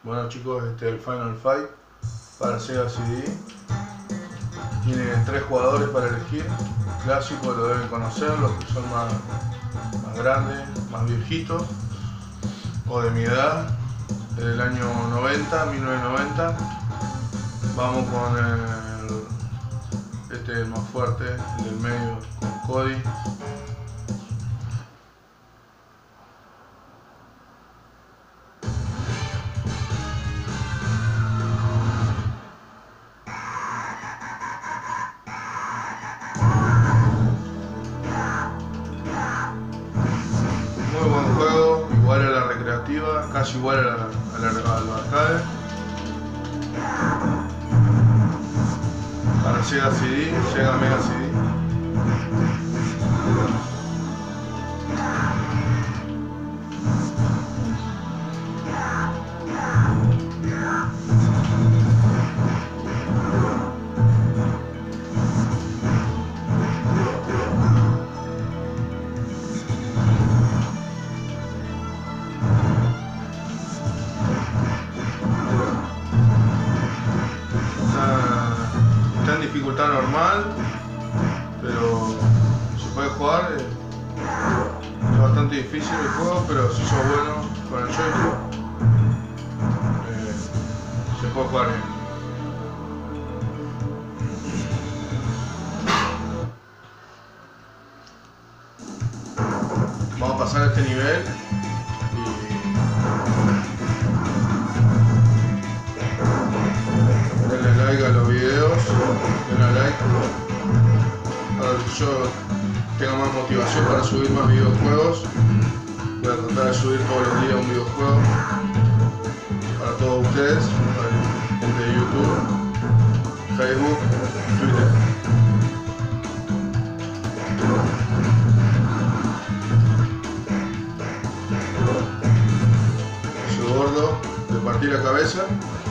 Bueno chicos, este es el Final Fight para Sega CD. Tiene 3 jugadores para elegir. Clásico, lo deben conocer, los que son más grandes, más viejitos o de mi edad, del año 90, 1990. Vamos con este es el más fuerte, el del medio, con Cody. Muy buen juego, igual a la recreativa, casi igual a los arcades. Para Sega CD, Sega Mega CD. Está en dificultad normal, pero se puede jugar. Es bastante difícil el juego, pero si sos bueno con el joystick, se puede jugar bien. Vamos a pasar a este nivel y denle like a los videos, denle like para que yo tenga más motivación para subir más videojuegos. Voy a tratar de subir todos los días un videojuego para todos ustedes, para gente de YouTube, Facebook, Twitter. Soy gordo, le partí la cabeza.